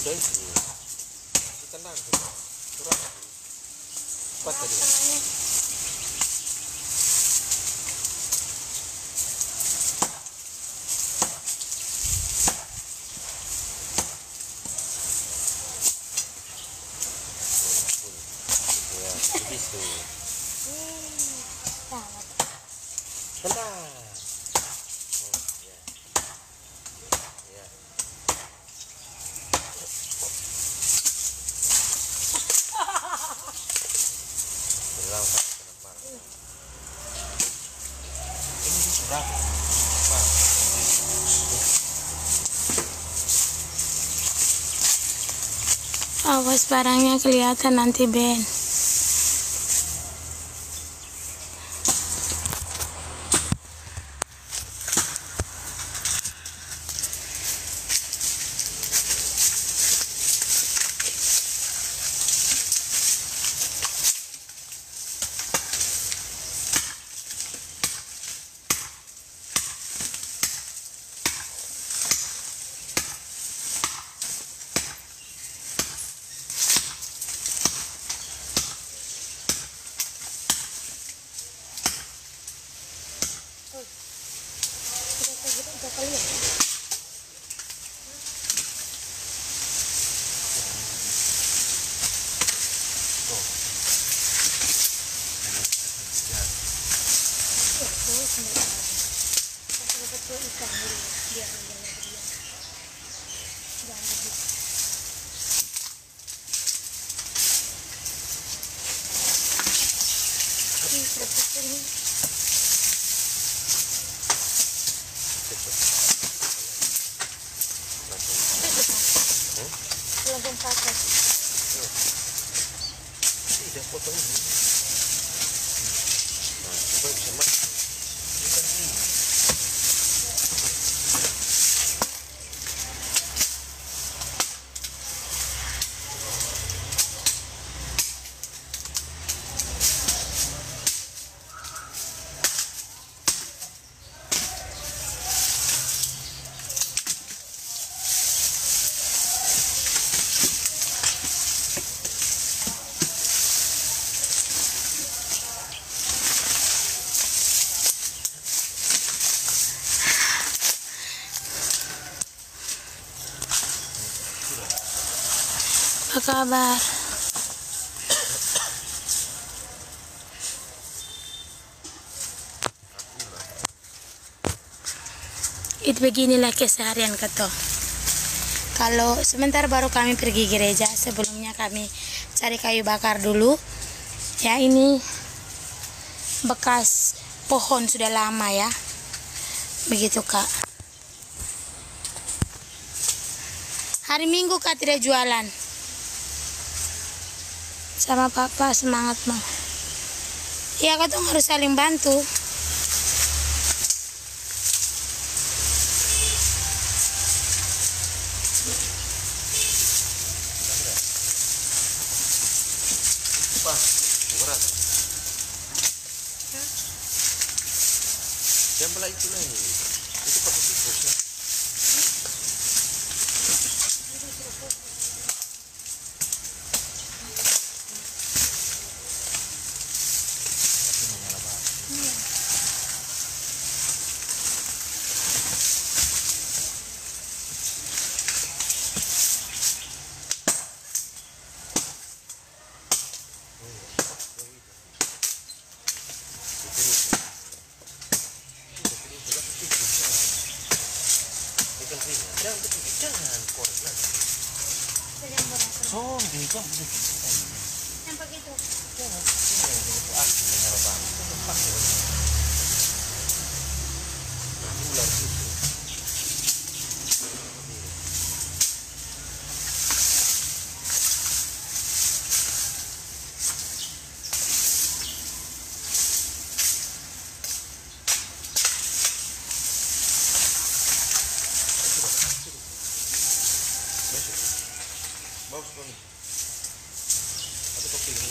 udah itu tenang kurang cepat tadi. Ya begitu tenang. Ini sudah awas barangnya kelihatan nanti Ben. Langsung pakai. Tidak potong ini. Nah, supaya bisa makan. Ini kan ini. Apa kabar? Itu beginilah keseharian Keto. Kalau sebentar baru kami pergi gereja, sebelumnya kami cari kayu bakar dulu. Ya, ini bekas pohon sudah lama ya. Begitu Kak. Hari Minggu Kak tidak jualan. Sama papa semangat Mah. Ya Kak, harus saling bantu. Yang belah itu nih, itu pakai tikus ya. Jangan korek lagi. So, di jam Yang begitu. jangan itu asli dengan bang. Pakai ular gitu. Bagus banget. Ada kopi ini.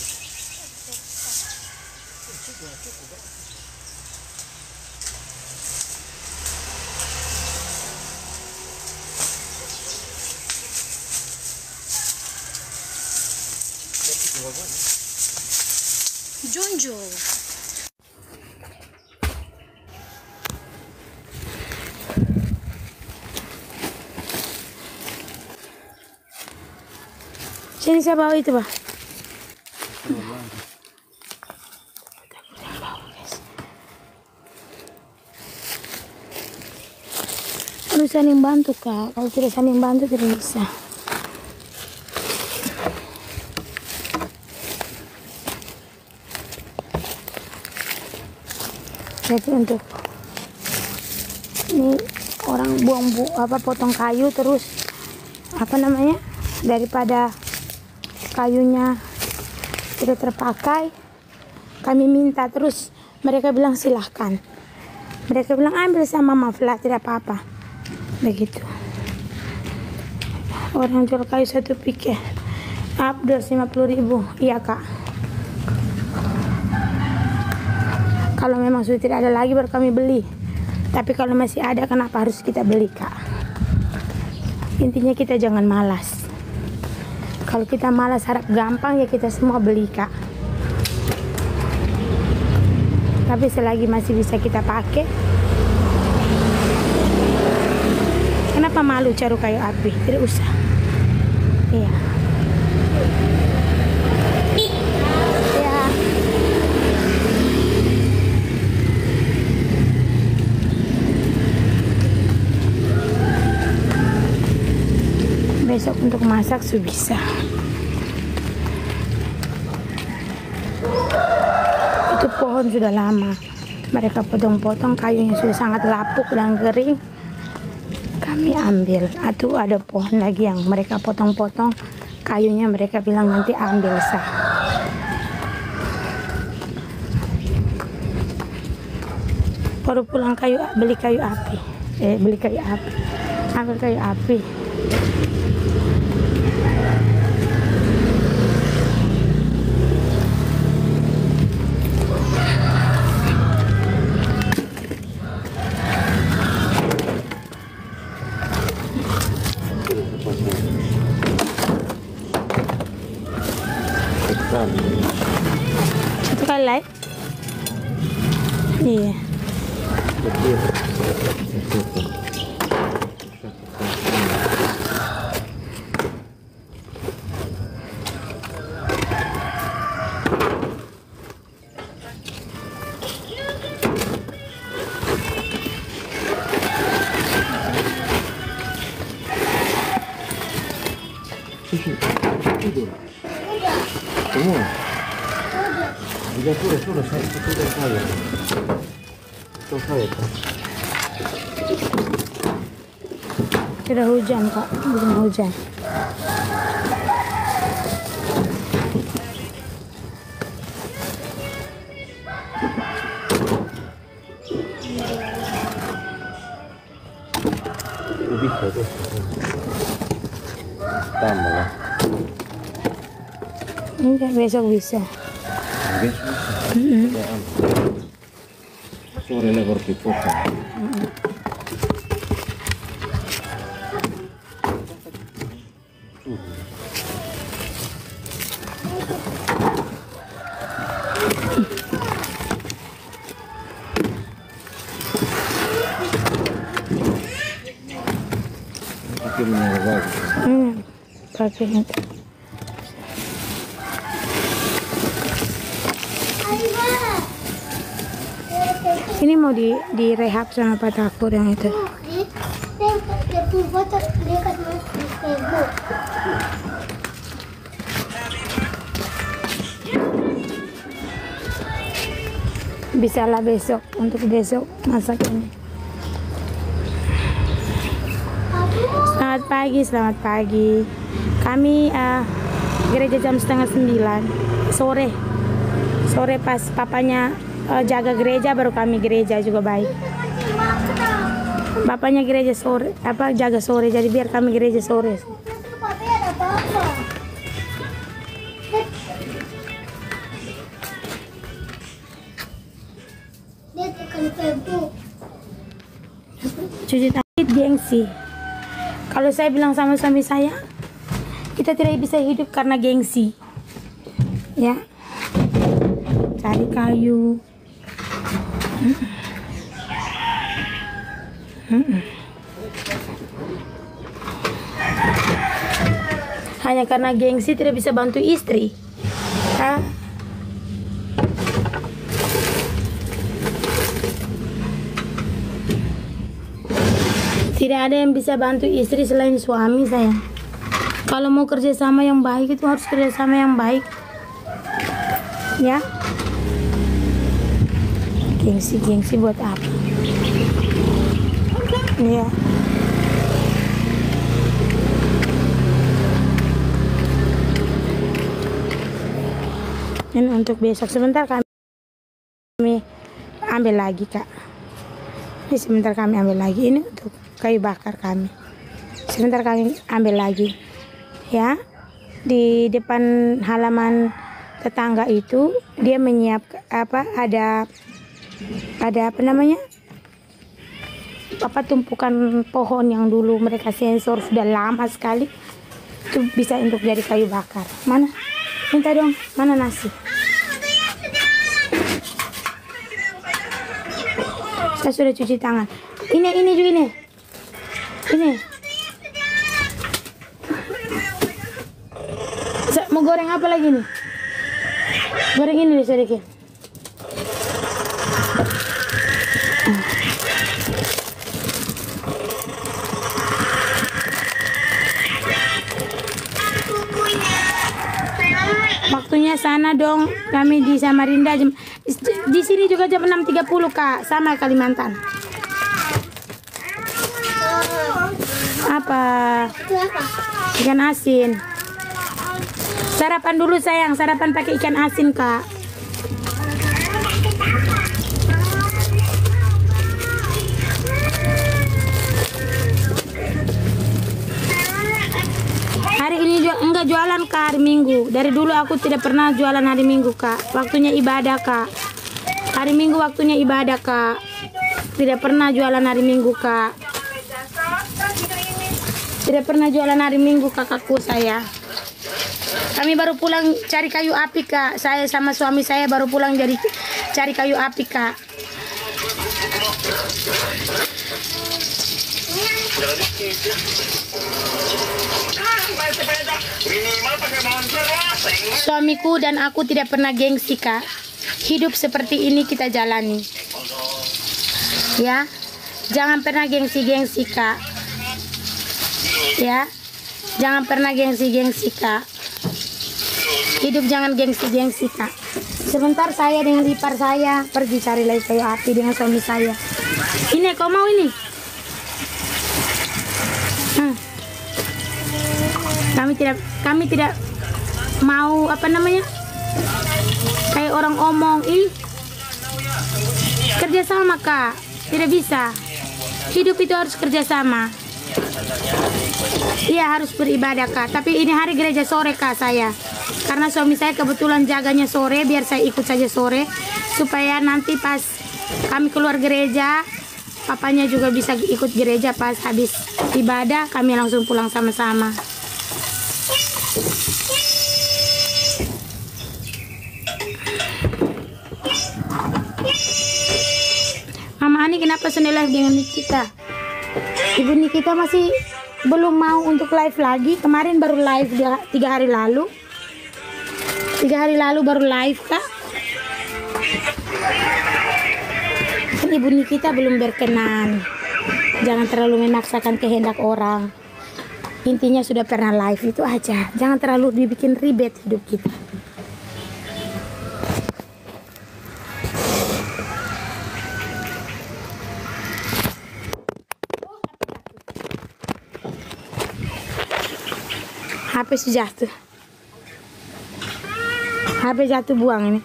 Cukup. Junju. Sini saya bawa itu, Pak. Harus saling bantu, Kak. Kalau tidak saling bantu tidak bisa. Jadi untuk ini orang buang potong kayu terus apa namanya, daripada kayunya tidak terpakai, kami minta, terus mereka bilang silahkan, mereka bilang ambil sama maflah tidak apa-apa, begitu. Orang jual kayu satu pik ya, Abdul 50.000, iya Kak. Kalau memang sudah tidak ada lagi baru kami beli, tapi kalau masih ada kenapa harus kita beli, Kak? Intinya kita jangan malas. Kalau kita malas harap gampang ya kita semua beli, Kak. Tapi selagi masih bisa kita pakai, kenapa malu cari kayu api? Tidak usah. Iya. Ya. Besok untuk masak sudah bisa. Itu pohon sudah lama mereka potong-potong, kayunya sudah sangat lapuk dan kering, kami ambil. Atau ada pohon lagi yang mereka potong-potong kayunya, mereka bilang nanti ambil sah. Baru pulang beli kayu api, ambil kayu api. Satu kali live? Iya. Semua? Sudah saya. Itu saya. Sudah hujan, Kak, belum hujan. Lebih bagus. Tambah lah. Enggak, besok bisa. Sore ini baru dipotong. Pakai itu. Ini mau direhab sama Pak Takur yang itu. Bisalah besok, untuk besok masak ini. Selamat pagi. Kami gereja jam 8:30 sore. Sore pas papanya jaga gereja baru kami gereja juga baik. Bapaknya gereja sore, jaga sore, jadi biar kami gereja sore. Cuci tangan gengsi. Kalau saya bilang sama suami saya, kita tidak bisa hidup karena gengsi. Ya, cari kayu. Hanya karena gengsi tidak bisa bantu istri. Hah? Tidak ada yang bisa bantu istri selain suami, sayang. Kalau mau kerjasama yang baik itu harus kerjasama yang baik. Ya. Gengsi buat apa? Ya. Ini untuk besok. Sebentar kami ambil lagi, Kak. Ini sebentar kami ambil lagi. Ini untuk kayu bakar kami. Sebentar kami ambil lagi. Ya. Di depan halaman tetangga itu dia menyiapkan ada apa namanya? Tumpukan pohon yang dulu mereka sensor sudah lama sekali. Itu bisa untuk jadi kayu bakar. Mana? Minta dong. Mana nasi? Saya sudah cuci tangan. Ini juga ini. Ini. Mau goreng apa lagi nih? Goreng ini sedikit. Waktunya sana dong. Kami di Samarinda di sini juga jam 6.30, Kak. Sama Kalimantan. Apa? Ikan asin. Sarapan dulu, sayang. Sarapan pakai ikan asin, Kak. Hari ini enggak jualan, Kak, hari Minggu. Dari dulu aku tidak pernah jualan hari Minggu, Kak. Waktunya ibadah, Kak. Hari Minggu waktunya ibadah, Kak. Tidak pernah jualan hari Minggu, Kak. Tidak pernah jualan hari Minggu, kakakku saya. Kami baru pulang cari kayu api, Kak. Saya sama suami saya baru pulang dari cari kayu api, Kak. Suamiku dan aku tidak pernah gengsi, Kak. Hidup seperti ini kita jalani. Ya. Jangan pernah gengsi-gengsi, Kak. Ya. Jangan pernah gengsi-gengsi, Kak. Hidup jangan gengsi-gengsi, Kak. Sebentar saya dengan ipar saya pergi cari lagi kayu api dengan suami saya. Ini kau mau ini? Kami tidak mau apa namanya? Kayak orang omong, kerjasama, Kak. Tidak bisa. Hidup itu harus kerjasama. Iya, harus beribadah, Kak. Tapi ini hari gereja sore, Kak, saya. Karena suami saya kebetulan jaganya sore, biar saya ikut saja sore. Supaya nanti pas kami keluar gereja, papanya juga bisa ikut gereja pas habis ibadah, kami langsung pulang sama-sama. Mama Ani kenapa Sunday live dengan Nikita? Ibu Nikita masih belum mau untuk live lagi. Kemarin baru live 3 hari lalu. 3 hari lalu baru live, Kak. Ibu Nikita belum berkenan. Jangan terlalu memaksakan kehendak orang. Intinya sudah pernah live itu aja. Jangan terlalu dibikin ribet hidup kita. HP jatuh. HP jatuh, buang ini.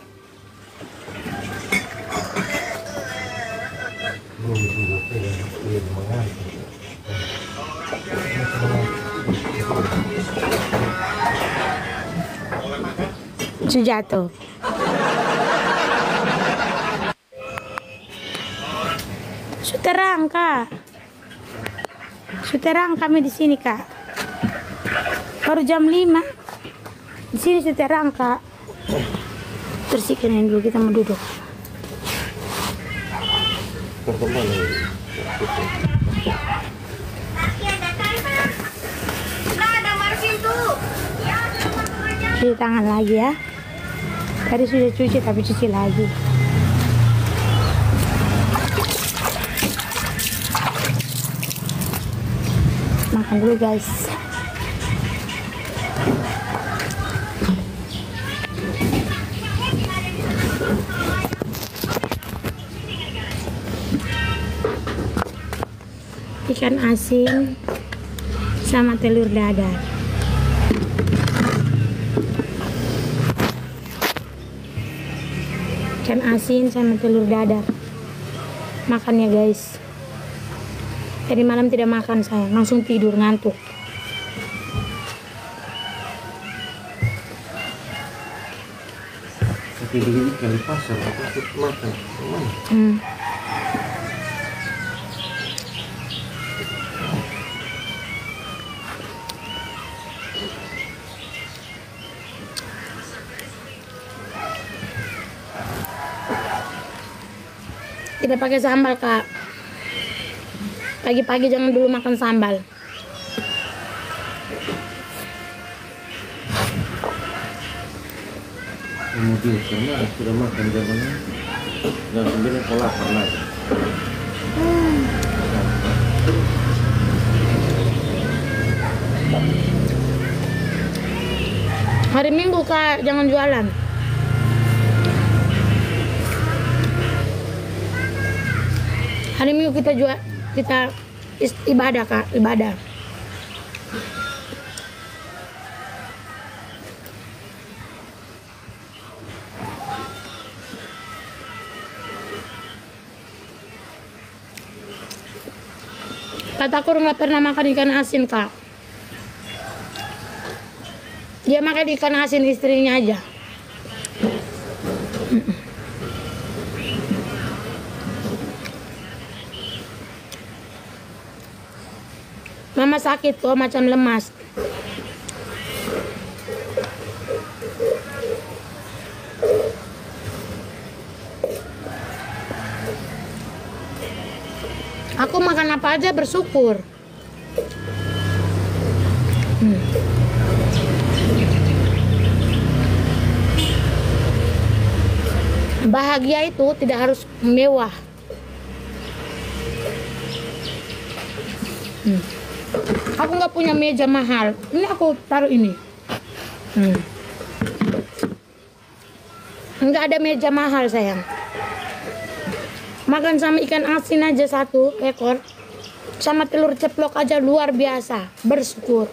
Jatuh. Suterang, Kak. Suterang kami di sini, Kak. Baru jam 5. Di sini sudah terang, Kak. Bersihkan ini dulu, kita mau duduk. Kemana ini? Cuci tangan lagi ya. Tadi sudah cuci tapi cuci lagi. Makan dulu guys. Ikan asin sama telur dadar. Ikan asin sama telur dadar. Makan ya guys. Tadi malam tidak makan saya, langsung tidur ngantuk. Tapi begini kali pasar, aku makan. Kemana? Tidak pakai sambal kak. Pagi-pagi jangan dulu makan sambal. Kemudian karena sudah makan zamannya dan sebenarnya kau lapar lagi. Hari Minggu kak jangan jualan. Hari Minggu kita ibadah kak, ibadah. Kataku nggak pernah makan ikan asin kak. Dia makan ikan asin istrinya aja. Mama sakit kok macam lemas. Aku makan apa aja bersyukur. Bahagia itu tidak harus mewah. Aku nggak punya meja mahal. Ini aku taruh ini. Nggak ada meja mahal sayang. Makan sama ikan asin aja 1 ekor. Sama telur ceplok aja luar biasa. Bersyukur.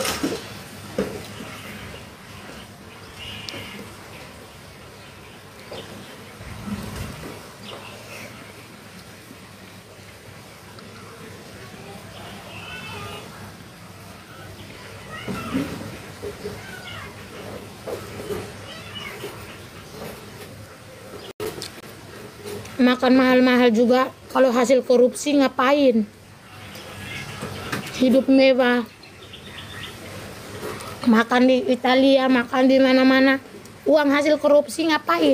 Makan mahal-mahal juga, kalau hasil korupsi ngapain? Hidup mewah, makan di Italia, makan di mana-mana, uang hasil korupsi ngapain?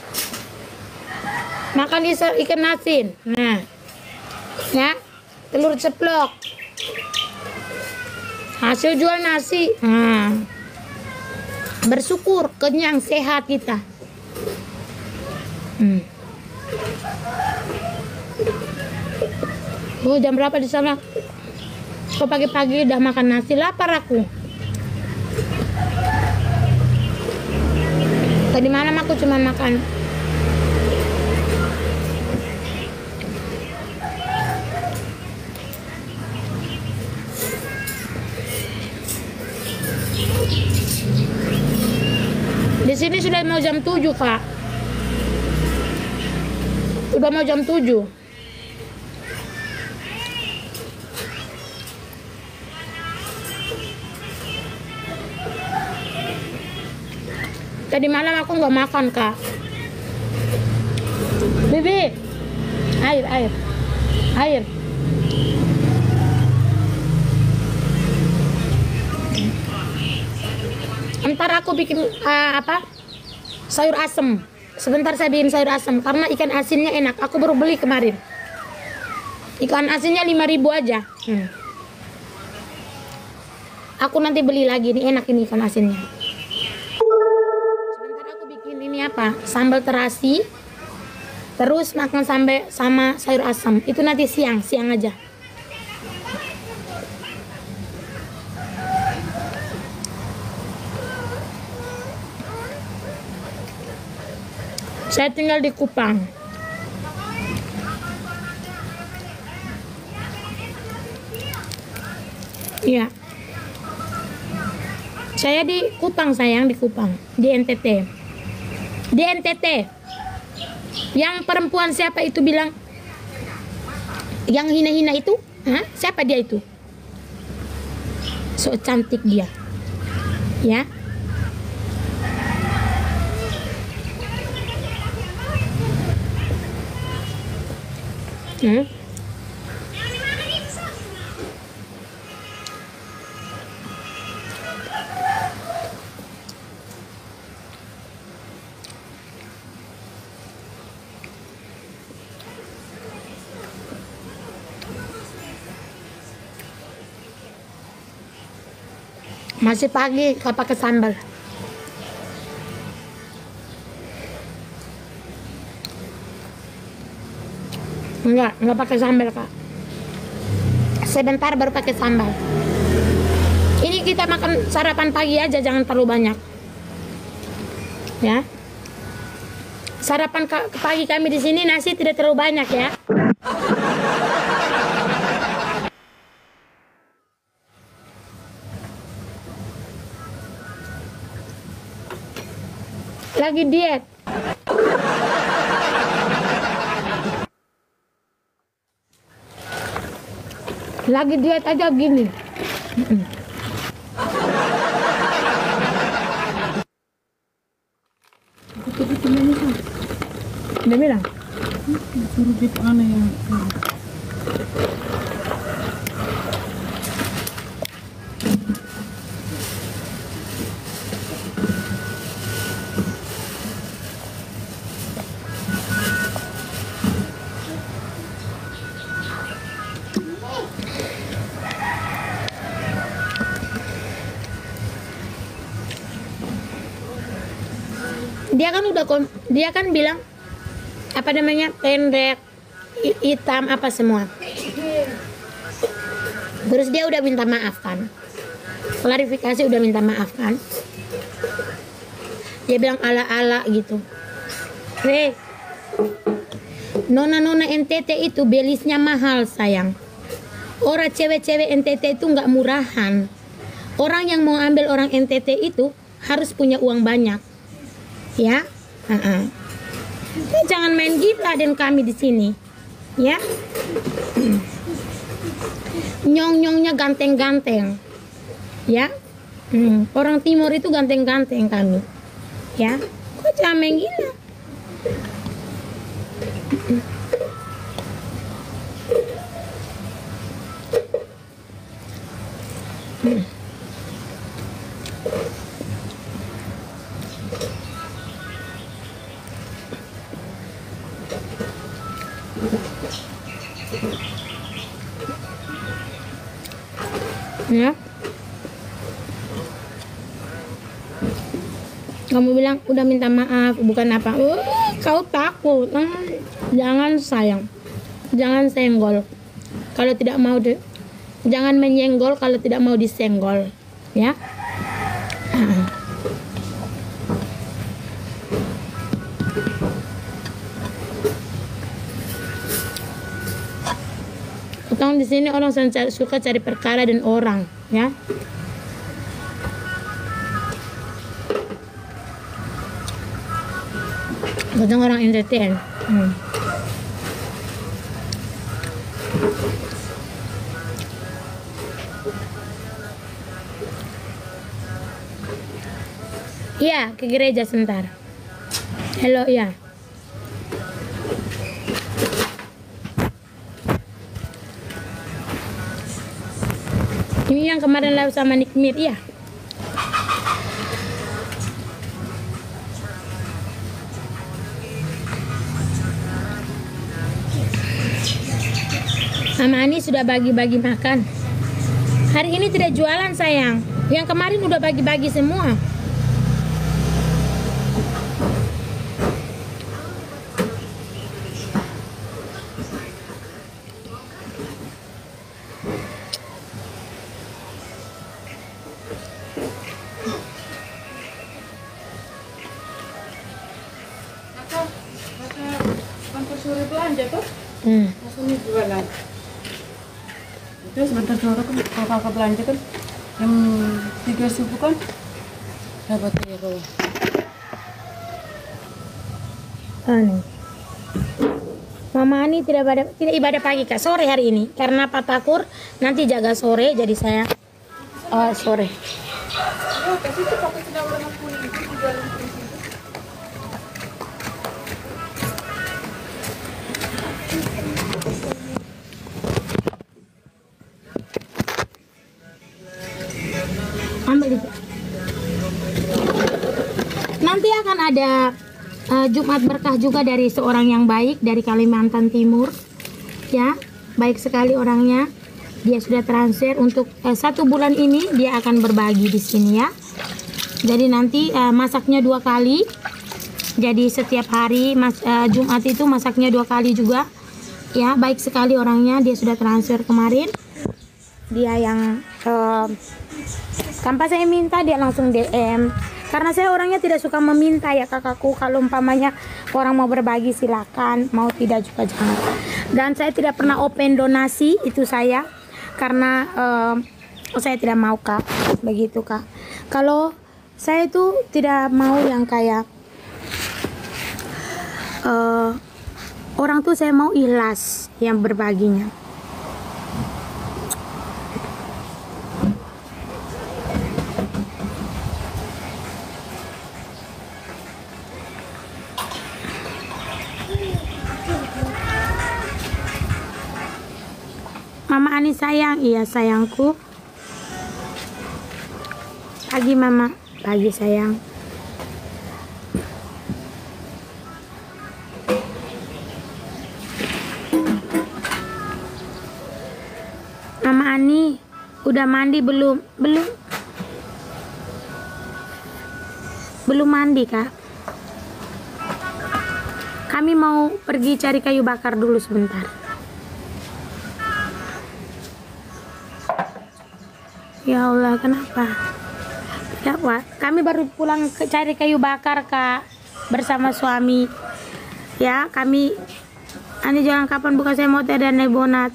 Makan ikan asin, nah, ya, telur ceplok, hasil jual nasi, nah, bersyukur, kenyang, sehat kita. Oh, jam berapa di sana? Kok pagi-pagi udah makan nasi, lapar aku. Tadi malam aku cuma makan di sini sudah mau jam 7 kak. Udah mau jam 7. Tadi malam aku nggak makan kak. Bibi, air. Ntar aku bikin sayur asem. Sebentar saya bikin sayur asem karena ikan asinnya enak. Aku baru beli kemarin. Ikan asinnya 5.000 aja. Aku nanti beli lagi, ini enak ini ikan asinnya. Sebentar aku bikin ini apa? Sambal terasi. Terus makan sampai sama sayur asam. Itu nanti siang aja. Saya tinggal di Kupang. Iya. Saya di Kupang sayang, di Kupang, di NTT. Di NTT. Yang perempuan siapa itu bilang? Yang hina-hina itu? Hah? Siapa dia itu? So cantik dia. Ya. Masih pagi kalau pakai sambal. Enggak pakai sambal, Kak. Sebentar baru pakai sambal. Ini kita makan sarapan pagi aja, jangan terlalu banyak. Ya. Sarapan pagi kami di sini nasi tidak terlalu banyak ya. Lagi diet. Lagi diet aja gini. Udah bilang? Suruh gitu aneh ya. Dia kan bilang apa namanya, pendek, hitam apa semua. Terus dia udah minta maaf kan, klarifikasi udah minta maaf kan. Dia bilang ala-ala gitu. Nona-nona NTT itu belisnya mahal sayang. Orang cewek-cewek NTT itu nggak murahan. Orang yang mau ambil orang NTT itu harus punya uang banyak. Ya, jangan main gila dan kami di sini, ya. Nyong-nyongnya ganteng-ganteng, ya. Orang timur itu ganteng-ganteng kami, ya. Kok jangan main gila. Ya, kamu bilang udah minta maaf, bukan apa. Kau takut. Jangan sayang, jangan senggol kalau tidak mau jangan menyenggol kalau tidak mau disenggol, ya. Di sini orang suka cari perkara dan orang, ya. Kadang orang entertain. Iya, ke gereja sebentar. Hello, ya. Ini yang kemarin live sama Nikmir, ya. Mama Ani sudah bagi-bagi makan. Hari ini tidak jualan sayang. Yang kemarin udah bagi-bagi semua. Kantor sore belanja tuh. Langsung jualan. Itu sebentar sore kan kalau kakak belanja kan jam 3 subuh kan dapat hero. Anu. Mama Ani tidak ibadah pagi Kak, sore hari ini karena Pak Takur nanti jaga sore, jadi saya sore. Oh, ke situ pakai sedang warna kuning itu di dalam situ. Ambil itu. Nanti akan ada Jumat berkah juga dari seorang yang baik dari Kalimantan Timur, ya, baik sekali orangnya. Dia sudah transfer untuk 1 bulan ini dia akan berbagi di sini ya. Jadi nanti masaknya 2 kali. Jadi setiap hari Jumat itu masaknya 2 kali juga. Ya, baik sekali orangnya. Dia sudah transfer kemarin. Dia yang tanpa saya minta dia langsung DM. Karena saya orangnya tidak suka meminta ya kakakku. Kalau umpamanya orang mau berbagi silakan, mau tidak juga jangan. Dan saya tidak pernah open donasi, itu saya. Karena saya tidak mau Kak, begitu Kak. Kalau saya itu tidak mau yang kayak orang tuh saya mau ikhlas yang berbaginya. Mama Ani sayang, iya sayangku. Pagi Mama, pagi sayang. Mama Ani, udah mandi belum? Belum mandi Kak. Kami mau pergi cari kayu bakar dulu sebentar. Ya Allah, kenapa? Ya, kami baru pulang cari kayu bakar Kak bersama suami. Ya, kami Ani jangan kapan buka saya mau teh dan nebonat.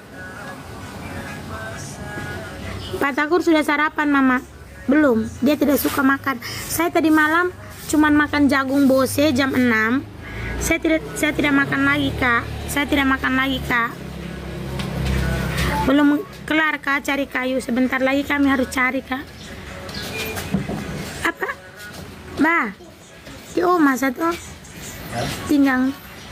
Pak Takur sudah sarapan Mama? Belum, dia tidak suka makan. Saya tadi malam cuman makan jagung bose jam 6. Saya tidak makan lagi Kak. Saya tidak makan lagi Kak. Belum kelar Kak cari kayu, sebentar lagi kami harus cari Kak. Apa? Bah, yo masa tuh pinggang.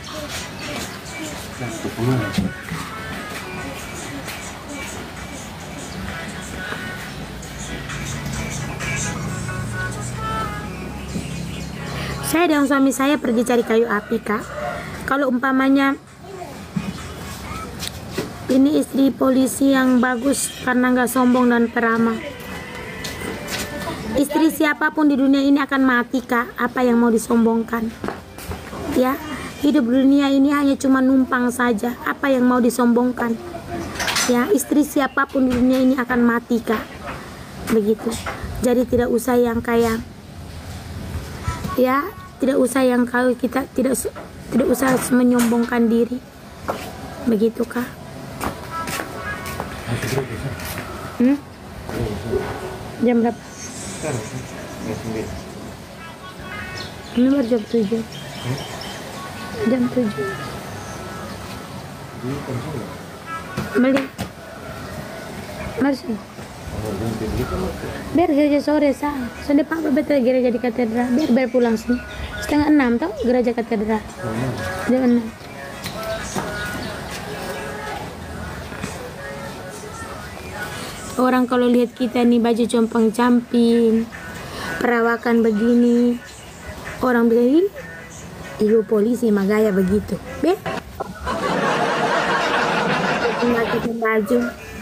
Saya dan suami saya pergi cari kayu api Kak. Kalau umpamanya ini istri polisi yang bagus karena nggak sombong dan peramah. Istri siapapun di dunia ini akan mati Kak. Apa yang mau disombongkan? Ya, hidup dunia ini hanya cuma numpang saja. Apa yang mau disombongkan? Ya, istri siapapun di dunia ini akan mati Kak. Begitu. Jadi tidak usah yang kayak, ya, tidak usah yang kalau kita tidak usah menyombongkan diri. Begitu Kak. Jam berapa? Ini baru jam 7. Jam 7. Beli. Masih. Biar gereja sore sah. Sudah Pak betul gereja di katedral. Biar pulang sini. 5:30 tau gereja katedral. Jam 6. Orang kalau lihat kita nih baju compang-camping, perawakan begini, orang bilang, ibu polisi mah gaya begitu. Be? pakai baju.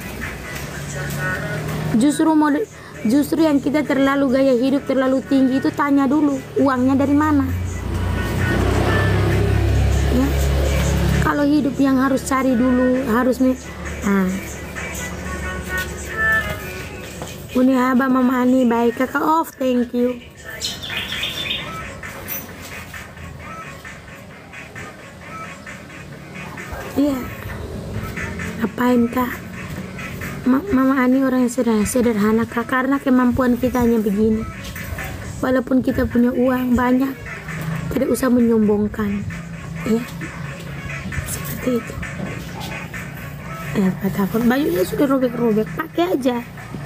Justru yang kita terlalu gaya hidup terlalu tinggi itu tanya dulu uangnya dari mana. Ya. Kalau hidup yang harus cari dulu, Uni haba Mama Ani baik kakak off, thank you. Iya. Apain kak? Mama Ani orang yang sederhana kak, karena kemampuan kita hanya begini. Walaupun kita punya uang banyak, tidak usah menyombongkan, ya. Seperti itu. Patapun bajunya sudah robek-robek, pakai aja.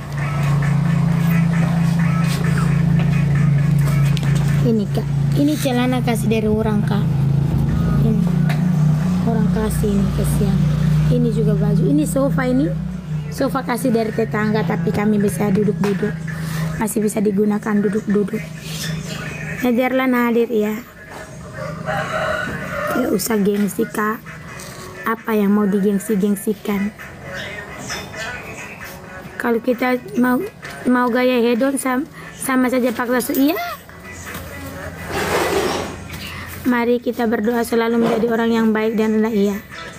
Ini kak, ini celana kasih dari orang kak. Ini orang kasih ini kesian. Ini juga baju, ini sofa kasih dari tetangga, tapi kami bisa duduk-duduk, masih bisa digunakan duduk-duduk. Nederland hadir ya. Tidak usah gengsi kak. Apa yang mau digengsi-gengsikan? Kalau kita mau gaya hedon sama saja paksa. Iya. Mari kita berdoa selalu menjadi orang yang baik dan rendah. Iya.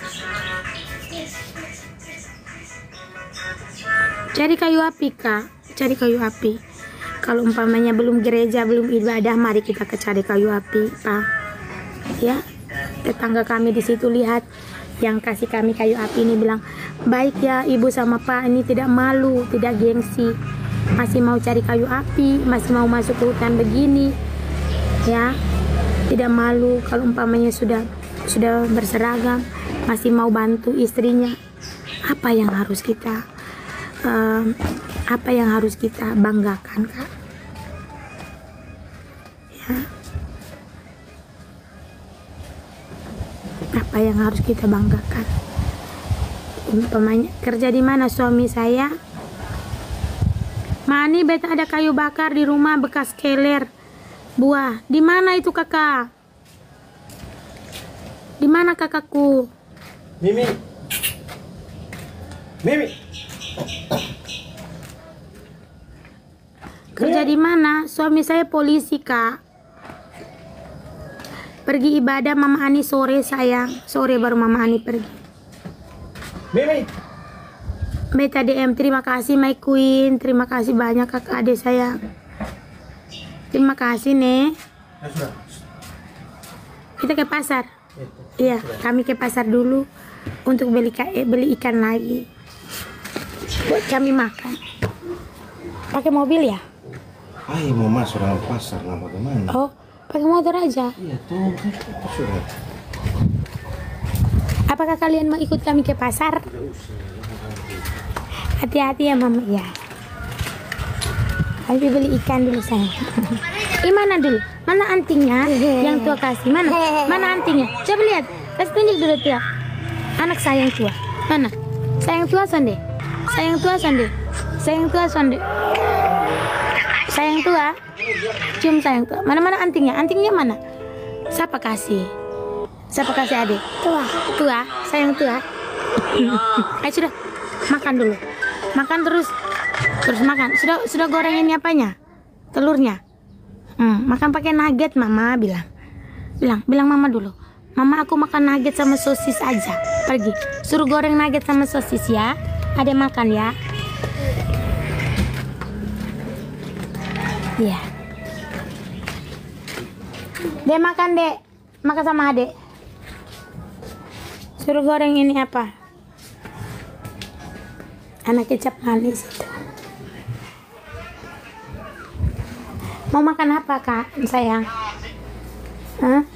Cari kayu api kak, cari kayu api. Kalau umpamanya belum gereja, belum ibadah, mari kita cari kayu api, pak. Ya, tetangga kami di situ lihat yang kasih kami kayu api ini bilang, baik ya ibu sama pak, ini tidak malu, tidak gengsi, masih mau cari kayu api, masih mau masuk ke hutan begini, ya, tidak malu. Kalau umpamanya sudah berseragam, masih mau bantu istrinya. Apa yang harus kita banggakan kak? Ya. Apa yang harus kita banggakan? Umpamanya kerja di mana suami saya? Mani beta ada kayu bakar di rumah bekas keler buah. Di mana itu kakak? Di mana kakakku? Mimi. Kerja di mana? Suami saya polisi kak. Pergi ibadah Mama Ani sore sayang. Sore baru Mama Ani pergi. Mimi. Beta DM, terima kasih My Queen. Terima kasih banyak kakak adik sayang. Terima kasih nih. Kita ke pasar. Iya, kami ke pasar dulu untuk beli ikan lagi buat kami makan. Pakai mobil ya? Mau masuk dalam pasar, nah bagaimana? Oh, pakai motor aja. Iya tuh, kan sudah. Apakah kalian mau ikut kami ke pasar? Hati-hati ya mama ya. Abi beli ikan dulu sayang. Mana dulu? Mana antingnya? Yang tua kasih. Mana antingnya? Coba lihat. Kasih tunjuk dulu tua. Anak sayang tua. Mana? Sayang tua sonde. Sayang tua sonde. Sayang tua sonde. Sayang tua. Cium sayang tua. Mana antingnya? Antingnya mana? Siapa kasih? Siapa kasih adik? Tua. Sayang tua. Ayo sudah. Makan dulu. Makan terus makan. Sudah goreng ini apanya? Telurnya. Makan pakai nugget mama bilang mama dulu. Mama aku makan nugget sama sosis aja. Pergi. Suruh goreng nugget sama sosis ya. Adek makan ya. Iya. Dek makan dek. Makan sama adek. Suruh goreng ini apa? Anak kecap manis itu. Mau makan apa kak sayang? Hah?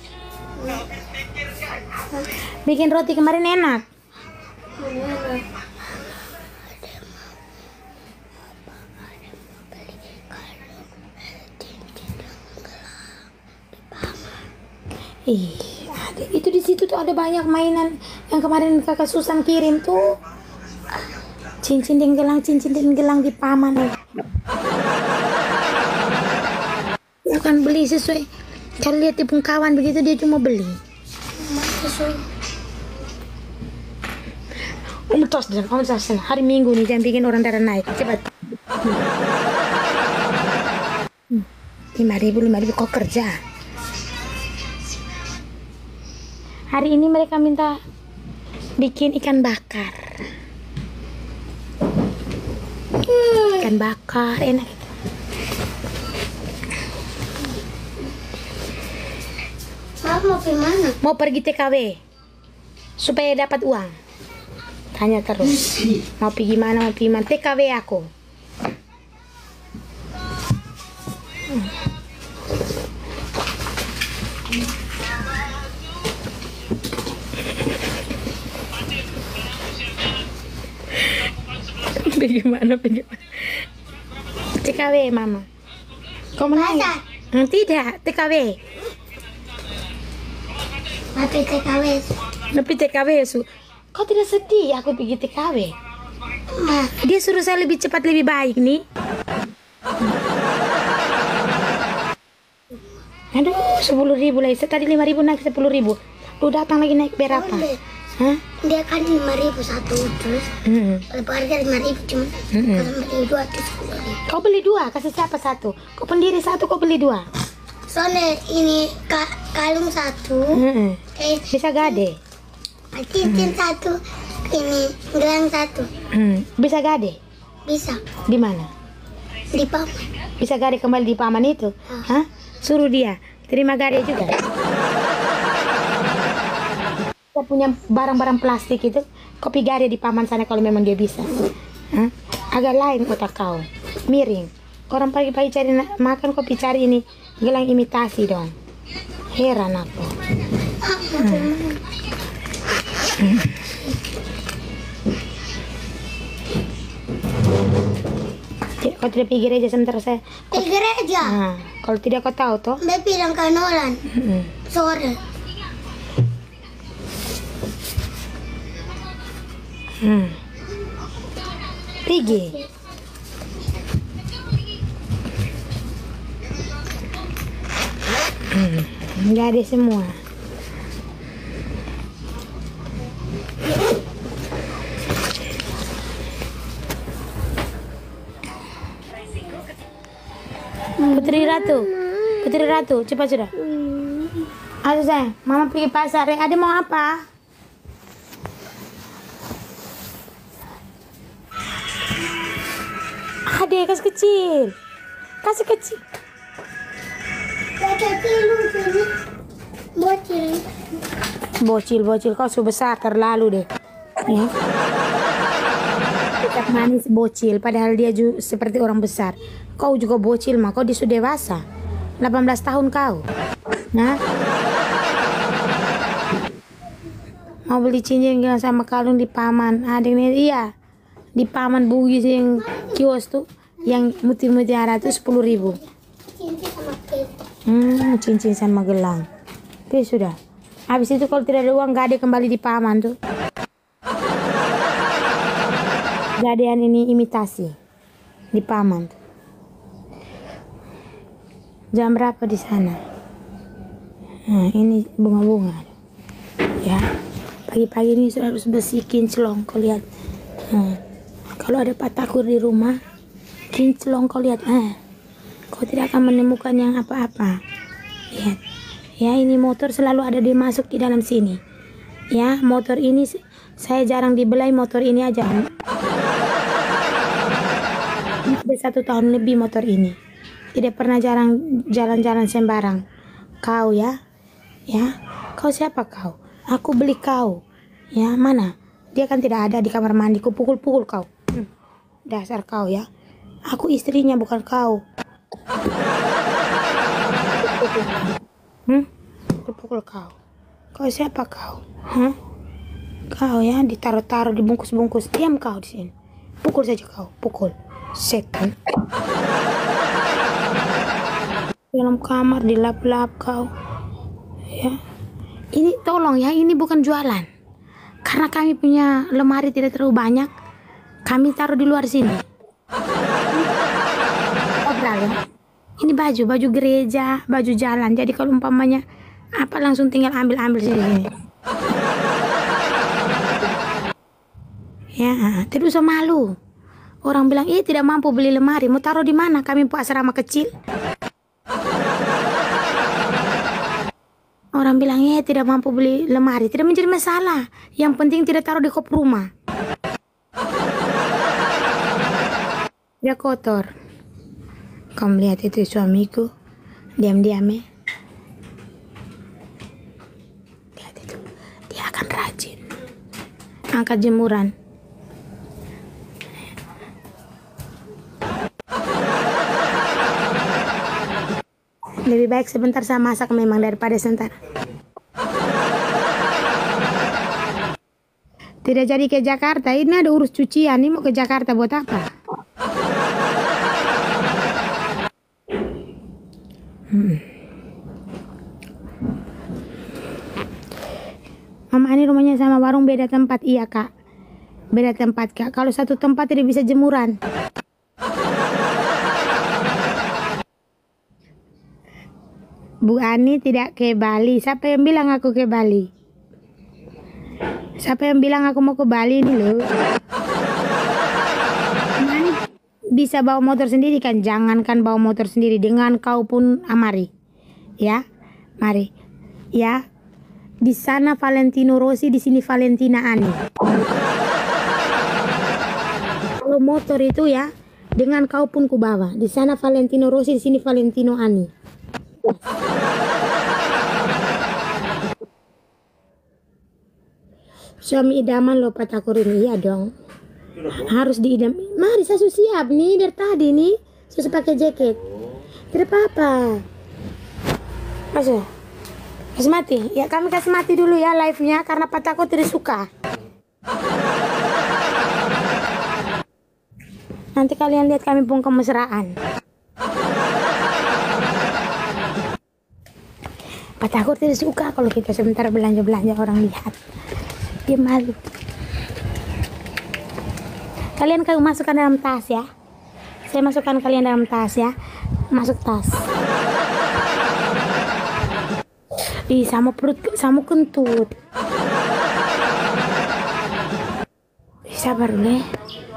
Bikin roti kemarin enak. Ada itu di situ tuh ada banyak mainan yang kemarin kakak Susan kirim tuh. Cincin denggelang di paman. Bukan beli sesuai. Kalau lihat di kawan begitu dia cuma beli. Om tos dan om tos. Hari Minggu nih jangan bikin orang darah naik. Cepat. 5.000 kok kerja. Hari ini mereka minta bikin ikan bakar. Ikan bakar enak. Mau ke mana? Mau pergi TKW supaya dapat uang. Tanya terus. Mau pergi mana? Mau pergi mana? TKW aku. Bagaimana? TKW mama. Kau menangis? Tidak, TKW. Tapi TKW. Tapi TKW su. Kau tidak sedih aku pergi TKW? Dia suruh saya lebih cepat lebih baik nih. Aduh, 10.000 lah. Tadi 5.000 naik 10.000. Lu datang lagi naik berapa? Hah? Dia kan 5.000 satu terus. Harga 5.000 cuma. Kalau beli 2 itu 10.000. Kau beli 2, kasih siapa 1? Kau pendiri 1, kau beli 2. Soalnya ini kalung 1. Bisa gade. Cincin 1. Ini gelang 1. Bisa gade? Bisa. Di mana? Di paman. Bisa gade kembali di paman itu? Hah? Suruh dia terima gade juga. Kita punya barang-barang plastik itu, kopi gade di paman sana kalau memang dia bisa. Hah? Agak lain otak kau, miring. Orang pagi-pagi cari makan, kopi cari ini gelang imitasi dong. Heran aku. Kau tidak pergi gereja sebentar saya. Di gereja. Nah, kalau tidak kau tahu toh. Dia bilang ke Nolan. Sore. Pergi. Nggak ada semua. Putri Ratu, cepat sudah. Aduh sayang, mama pergi pasar. Ada mau apa? Ada kasih kecil. Kasih kecil. Bocil kau sudah besar terlalu deh. Ya. Tetap manis bocil, padahal dia juga seperti orang besar. Kau juga bocil mah, kau dia sudah dewasa. 18 tahun kau. Nah. Mau beli cincin sama kalung di paman. Ada nih, iya. Di paman Bugis yang kios tuh, yang mutiara itu 10.000. Cincin sama gelang. Oke sudah. Habis itu kalau tidak ada uang gak ada kembali di paman tuh. Gadean ini imitasi di paman tuh. Jam berapa di sana? Nah, ini bunga-bunga. Ya. Pagi-pagi ini sudah harus bersihkan kinclong, kau lihat. Nah, kalau ada patakur di rumah, kinclong kau lihat. Kau tidak akan menemukan yang apa-apa. Lihat. Ya, ini motor selalu ada dimasuk di dalam sini. Ya, motor ini saya jarang dibelai motor ini aja. Sudah 1 tahun lebih motor ini. Tidak pernah jarang jalan-jalan sembarang. Kau ya. Ya, kau siapa kau? Aku beli kau. Ya, mana? Dia kan tidak ada di kamar mandi. Ku pukul-pukul kau. Dasar kau ya. Aku istrinya bukan kau. Pukul kau. Kau siapa kau? Kau ya ditaruh-taruh dibungkus-bungkus. Diam kau di sini. Pukul saja kau. Pukul. Setan. Dalam kamar dilap-lap kau. Ya. Ini tolong ya, ini bukan jualan. Karena kami punya lemari tidak terlalu banyak, kami taruh di luar sini. Ya. Ini baju gereja, baju jalan. Jadi kalau umpamanya apa langsung tinggal ambil sini. Ya, tidak usah malu. Orang bilang, tidak mampu beli lemari. Mau taruh di mana? Kami pu asrama kecil. Orang bilang, tidak mampu beli lemari. Tidak menjadi masalah. Yang penting tidak taruh di kop rumah. Dia kotor. Kamu lihat itu suamiku. Diam-diam ya. Lihat itu. Dia akan rajin. Angkat jemuran. Lebih baik sebentar saya masak memang daripada sebentar. Tidak jadi ke Jakarta. Ini ada urus cucian. Ini mau ke Jakarta buat apa? Mama ini rumahnya sama warung beda tempat. Iya kak, beda tempat kak. Kalau satu tempat tidak bisa jemuran. Bu Ani tidak ke Bali. Siapa yang bilang aku ke Bali? Siapa yang bilang aku mau ke Bali ini loh? Bu Ani bisa bawa motor sendiri kan? Jangankan bawa motor sendiri, dengan kau pun amari. Ya, mari. Ya, di sana Valentino Rossi, di sini Valentina Ani. Kalau motor itu ya, dengan kau pun ku bawa. Di sana Valentino Rossi, di sini Valentino Ani. Suami idaman loh Pak Takur ini. Iya dong, harus diidam. Mari saya sudah siap nih dari tadi nih. Sudah pakai jaket. Tidak apa-apa. Masuk. Kasih mati. Ya kami kasih mati dulu ya live-nya. Karena Pak Takur tidak suka. Nanti kalian lihat kami pun kemesraan. Pak Takur tidak suka kalau kita sebentar belanja-belanja orang lihat. Dia malu. Kalian masukkan dalam tas ya. Saya masukkan kalian dalam tas ya. Masuk tas. Ih, sama perut, sama kentut. Sabar dulu ya.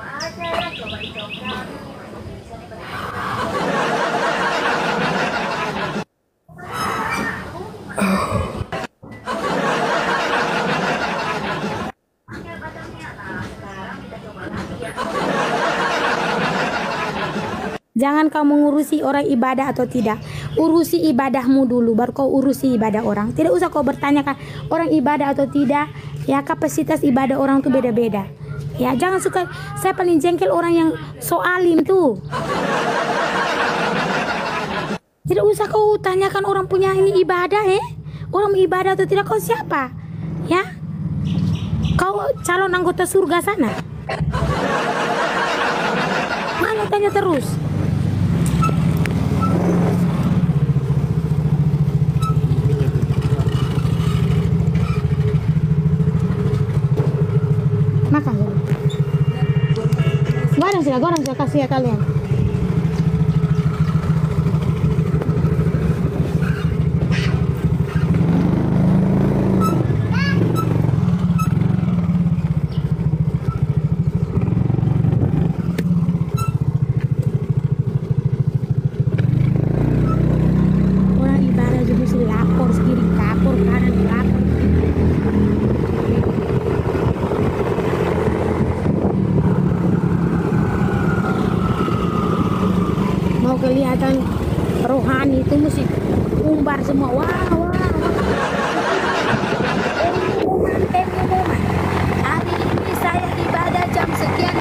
Jangan kau mengurusi orang ibadah atau tidak. Urusi ibadahmu dulu, baru kau urusi ibadah orang. Tidak usah kau bertanyakan orang ibadah atau tidak. Ya, kapasitas ibadah orang tuh beda-beda. Ya, jangan suka. Saya paling jengkel orang yang so alim tuh. Tidak usah kau tanyakan orang punya ini ibadah Orang ibadah atau tidak, kau siapa? Ya, kau calon anggota surga sana. Mana tanya terus. Makan dulu. Goreng sudah kasih ya kalian. Orang ibadah juga sih lapor kiri kapur kanan lapor. Mau kelihatan rohani itu mesti umbar semua. Wah. Pengumuman. Hari ini saya ibadah jam sekian.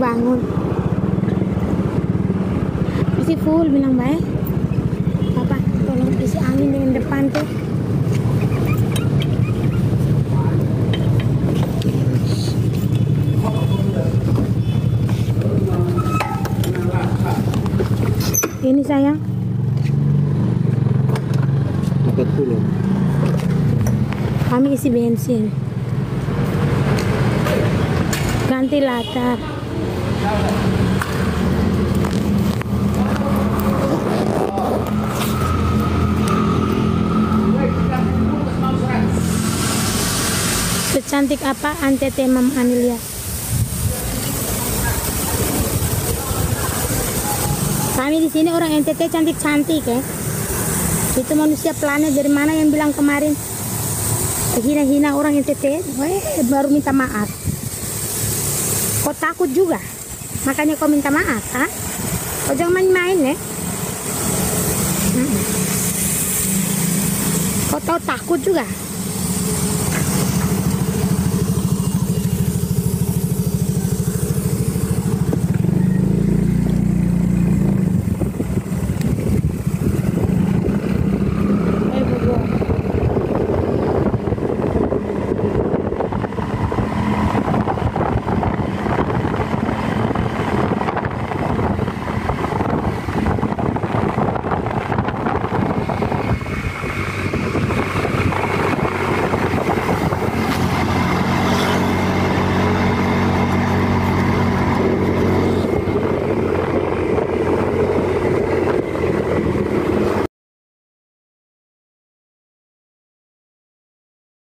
bangun. Isi full bilang baik. Papa tolong isi angin dengan depan tuh. Ini sayang. 40. Kami isi bensin. Ganti latar. Secantik apa antete Mam Anelia? Kami di sini orang NTT cantik-cantik ya. Itu manusia planet dari mana yang bilang kemarin hina-hina orang NTT? Baru minta maaf. Kau takut juga? Makanya kau minta maaf, ha? Kau jangan main-main ya. Kau tahu takut juga?